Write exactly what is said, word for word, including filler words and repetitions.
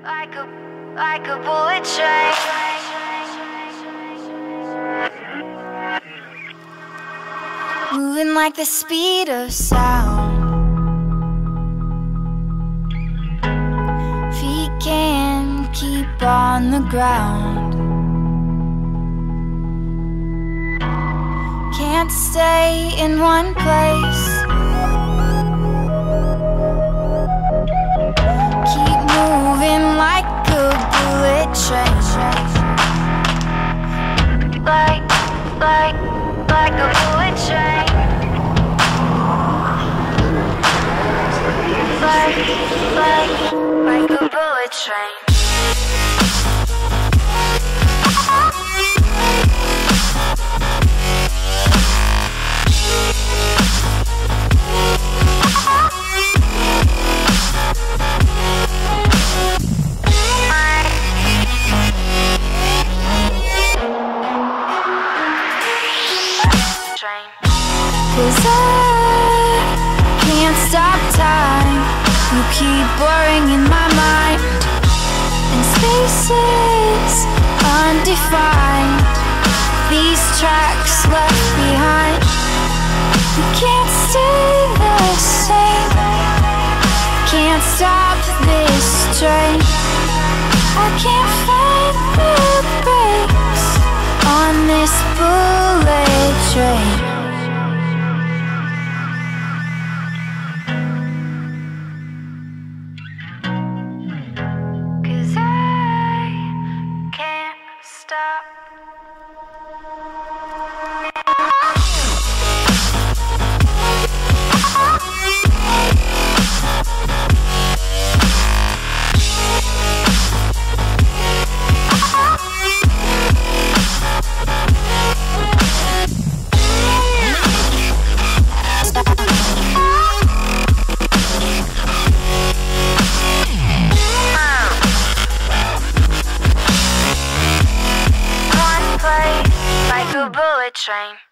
Like a, like a bullet train. Moving like the speed of sound. Feet can't keep on the ground. Can't stay in one place. Keep moving like a bullet train. Like, like, like a bullet train. Like, like, like a bullet train. Cause I can't stop time. You keep blurring in my mind, and spaces undefined. These tracks left behind. You can't stay the same. Can't stop this train. I can't find the brakes on this bullet train. Stop. Like a bullet train.